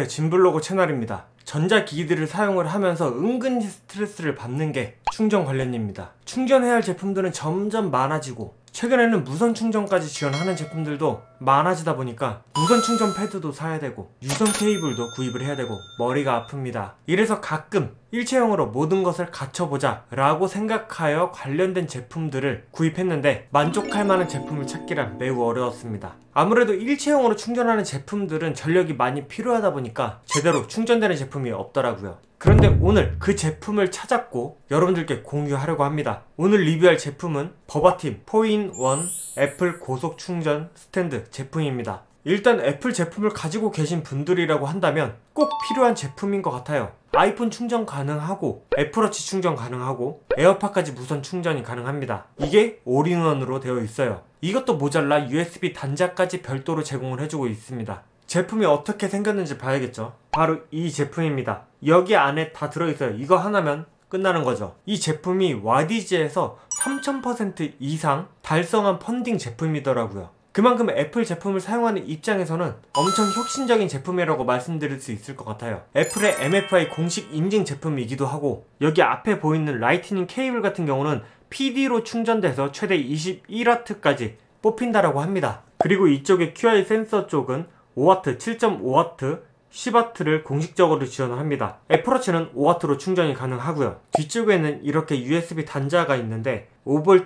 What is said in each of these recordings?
안녕하세요, 진블로그 채널입니다. 전자기기들을 사용을 하면서 은근히 스트레스를 받는 게 충전 관련입니다. 충전해야 할 제품들은 점점 많아지고 최근에는 무선 충전까지 지원하는 제품들도 많아지다 보니까 무선 충전 패드도 사야 되고 유선 케이블도 구입을 해야 되고 머리가 아픕니다. 이래서 가끔 일체형으로 모든 것을 갖춰보자 라고 생각하여 관련된 제품들을 구입했는데 만족할 만한 제품을 찾기란 매우 어려웠습니다. 아무래도 일체형으로 충전하는 제품들은 전력이 많이 필요하다 보니까 제대로 충전되는 제품이 없더라고요. 그런데 오늘 그 제품을 찾았고 여러분들께 공유하려고 합니다. 오늘 리뷰할 제품은 버바팀 4in1 애플 고속 충전 스탠드 제품입니다. 일단 애플 제품을 가지고 계신 분들이라고 한다면 꼭 필요한 제품인 것 같아요. 아이폰 충전 가능하고 애플워치 충전 가능하고 에어팟까지 무선 충전이 가능합니다. 이게 올인원으로 되어 있어요. 이것도 모자라 USB 단자까지 별도로 제공을 해주고 있습니다. 제품이 어떻게 생겼는지 봐야겠죠. 바로 이 제품입니다. 여기 안에 다 들어있어요. 이거 하나면 끝나는 거죠. 이 제품이 YDG에서 3000% 이상 달성한 펀딩 제품이더라고요. 그만큼 애플 제품을 사용하는 입장에서는 엄청 혁신적인 제품이라고 말씀드릴 수 있을 것 같아요. 애플의 MFI 공식 인증 제품이기도 하고 여기 앞에 보이는 라이트닝 케이블 같은 경우는 PD로 충전돼서 최대 21W까지 뽑힌다라고 합니다. 그리고 이쪽에 QI 센서 쪽은 5W, 7.5W, 10W를 공식적으로 지원을 합니다. 애플워치는 5W로 충전이 가능하고요. 뒤쪽에는 이렇게 USB 단자가 있는데 5V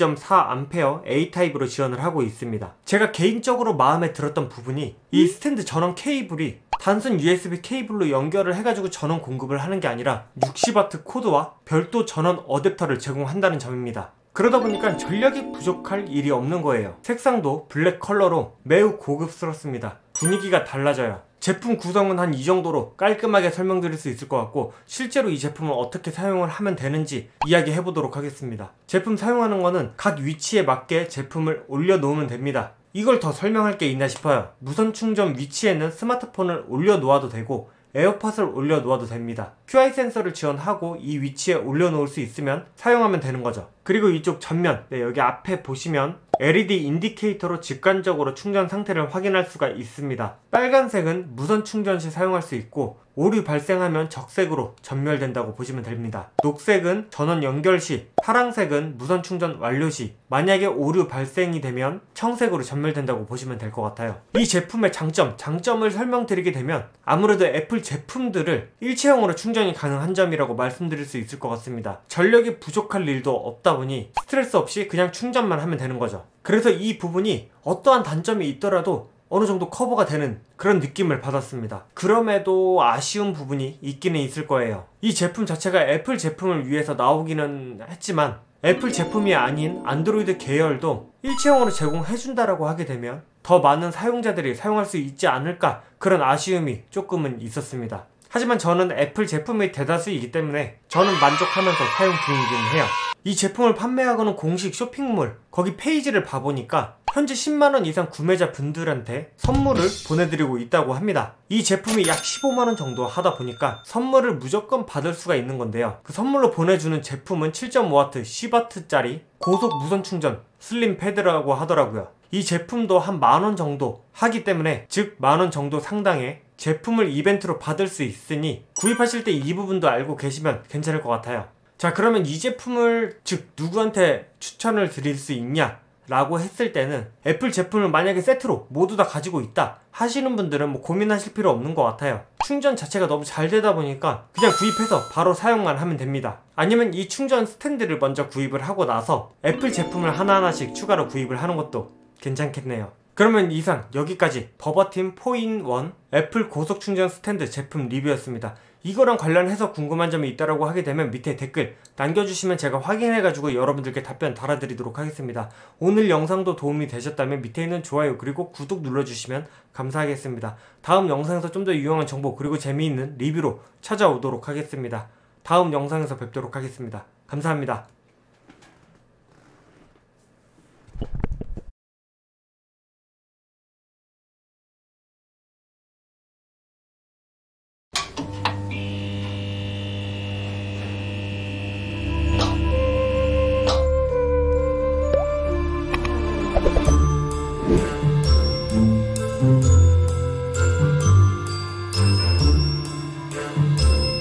2.4A A타입으로 지원을 하고 있습니다. 제가 개인적으로 마음에 들었던 부분이 이 스탠드 전원 케이블이 단순 USB 케이블로 연결을 해가지고 전원 공급을 하는 게 아니라 60W 코드와 별도 전원 어댑터를 제공한다는 점입니다. 그러다 보니까 전력이 부족할 일이 없는 거예요. 색상도 블랙 컬러로 매우 고급스럽습니다. 분위기가 달라져요. 제품 구성은 한 이 정도로 깔끔하게 설명드릴 수 있을 것 같고 실제로 이 제품을 어떻게 사용을 하면 되는지 이야기해 보도록 하겠습니다. 제품 사용하는 거는 각 위치에 맞게 제품을 올려 놓으면 됩니다. 이걸 더 설명할 게 있나 싶어요. 무선 충전 위치에는 스마트폰을 올려 놓아도 되고 에어팟을 올려 놓아도 됩니다. QI 센서를 지원하고 이 위치에 올려 놓을 수 있으면 사용하면 되는 거죠. 그리고 이쪽 전면, 여기 앞에 보시면 LED 인디케이터로 직관적으로 충전 상태를 확인할 수가 있습니다. 빨간색은 무선 충전 시 사용할 수 있고 오류 발생하면 적색으로 전멸된다고 보시면 됩니다. 녹색은 전원 연결 시, 파란색은 무선 충전 완료 시, 만약에 오류 발생이 되면 청색으로 전멸된다고 보시면 될 것 같아요. 이 제품의 장점을 설명드리게 되면 아무래도 애플 제품들을 일체형으로 충전이 가능한 점이라고 말씀드릴 수 있을 것 같습니다. 전력이 부족할 일도 없다 보니 스트레스 없이 그냥 충전만 하면 되는 거죠. 그래서 이 부분이 어떠한 단점이 있더라도 어느 정도 커버가 되는 그런 느낌을 받았습니다. 그럼에도 아쉬운 부분이 있기는 있을 거예요. 이 제품 자체가 애플 제품을 위해서 나오기는 했지만 애플 제품이 아닌 안드로이드 계열도 일체형으로 제공해준다라고 하게 되면 더 많은 사용자들이 사용할 수 있지 않을까, 그런 아쉬움이 조금은 있었습니다. 하지만 저는 애플 제품의 대다수이기 때문에 저는 만족하면서 사용 중이긴 해요. 이 제품을 판매하고는 공식 쇼핑몰 거기 페이지를 봐보니까 현재 10만원 이상 구매자 분들한테 선물을 보내드리고 있다고 합니다. 이 제품이 약 15만원 정도 하다 보니까 선물을 무조건 받을 수가 있는 건데요. 그 선물로 보내주는 제품은 7.5W, 10W짜리 고속 무선 충전 슬림 패드라고 하더라고요. 이 제품도 한 만원 정도 하기 때문에, 즉 만원 정도 상당의 제품을 이벤트로 받을 수 있으니 구입하실 때 이 부분도 알고 계시면 괜찮을 것 같아요. 자, 그러면 이 제품을 즉 누구한테 추천을 드릴 수 있냐 라고 했을 때는 애플 제품을 만약에 세트로 모두 다 가지고 있다 하시는 분들은 뭐 고민하실 필요 없는 것 같아요. 충전 자체가 너무 잘 되다 보니까 그냥 구입해서 바로 사용만 하면 됩니다. 아니면 이 충전 스탠드를 먼저 구입을 하고 나서 애플 제품을 하나하나씩 추가로 구입을 하는 것도 괜찮겠네요. 그러면 이상 여기까지 버바팀 4in1 애플 고속 충전 스탠드 제품 리뷰였습니다. 이거랑 관련해서 궁금한 점이 있다라고 하게 되면 밑에 댓글 남겨주시면 제가 확인해가지고 여러분들께 답변 달아드리도록 하겠습니다. 오늘 영상도 도움이 되셨다면 밑에 있는 좋아요 그리고 구독 눌러주시면 감사하겠습니다. 다음 영상에서 좀 더 유용한 정보 그리고 재미있는 리뷰로 찾아오도록 하겠습니다. 다음 영상에서 뵙도록 하겠습니다. 감사합니다.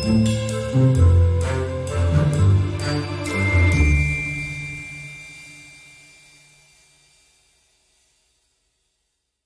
네.